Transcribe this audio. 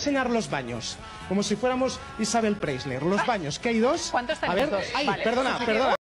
enseñar los baños, como si fuéramos Isabel Preisler. Los baños, que hay dos. ¿Cuántos A tenemos? ver, Dos. ay, Vale. perdona.